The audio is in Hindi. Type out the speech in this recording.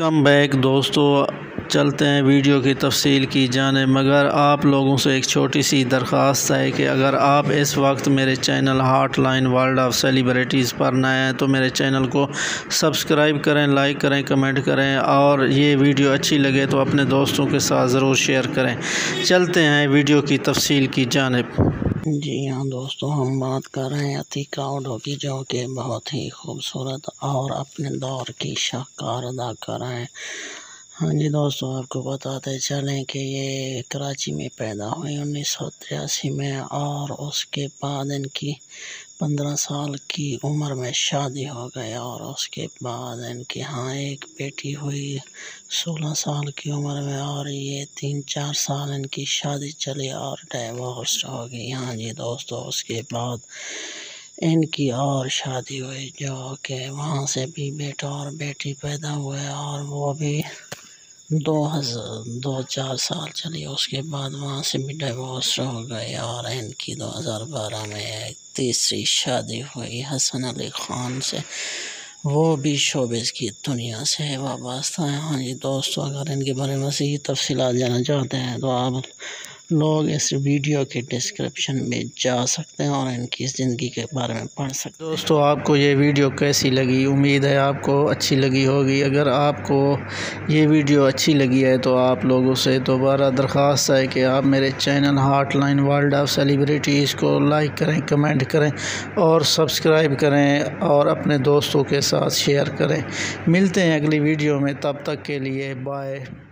वेलकम बैक दोस्तों, चलते हैं वीडियो की तफसील की जाने। मगर आप लोगों से एक छोटी सी दरख्वास्त है कि अगर आप इस वक्त मेरे channel hotline world of celebrities पर नए हैं तो मेरे चैनल को सब्सक्राइब करें, लाइक करें, कमेंट करें और ये वीडियो अच्छी लगे तो अपने दोस्तों के साथ ज़रूर शेयर करें। चलते हैं वीडियो की तफसील की जानिब। जी हाँ दोस्तों, हम बात कर रहे हैं अतीका उडो की, जो कि बहुत ही खूबसूरत और अपने दौर की शाहकार अदाकारा हैं। हाँ जी दोस्तों, आपको बताते चलें कि ये कराची में पैदा हुई 1983 में और उसके बाद इनकी 15 साल की उम्र में शादी हो गई और उसके बाद इनके यहाँ एक बेटी हुई 16 साल की उम्र में और ये 3-4 साल इनकी शादी चली और डाइवोर्स हो गई। हाँ जी दोस्तों, उसके बाद इनकी और शादी हुई, जो कि वहाँ से भी बेटा और बेटी पैदा हुए और वो भी 2-4 साल चली। उसके बाद वहाँ से भी डिवोर्स हो गए और इनकी 2012 में एक तीसरी शादी हुई हसन अली ख़ान से, वो भी शोबिज़ की दुनिया से वाबस्ता है। हाँ जी दोस्तों, अगर इनके बारे में मज़ीद तफ़सीलात जानना चाहते हैं तो आप लोग इस वीडियो के डिस्क्रिप्शन में जा सकते हैं और इनकी ज़िंदगी के बारे में पढ़ सकते हैं। दोस्तों, आपको ये वीडियो कैसी लगी? उम्मीद है आपको अच्छी लगी होगी। अगर आपको ये वीडियो अच्छी लगी है तो आप लोगों से दोबारा दरख्वास्त है कि आप मेरे channel hotline world of celebrities को लाइक करें, कमेंट करें और सब्सक्राइब करें और अपने दोस्तों के साथ शेयर करें। मिलते हैं अगली वीडियो में, तब तक के लिए बाय।